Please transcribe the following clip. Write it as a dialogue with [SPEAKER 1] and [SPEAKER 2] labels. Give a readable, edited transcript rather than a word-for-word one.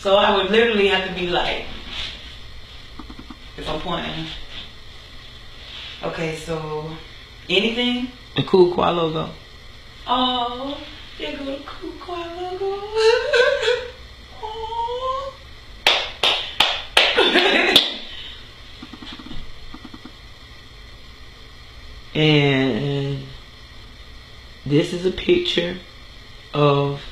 [SPEAKER 1] So I would literally have to be like, if I'm pointing. Okay, so anything?
[SPEAKER 2] The Cool Qua logo.
[SPEAKER 1] Oh, there go the Cool Qua logo. Oh.
[SPEAKER 2] And this is a picture of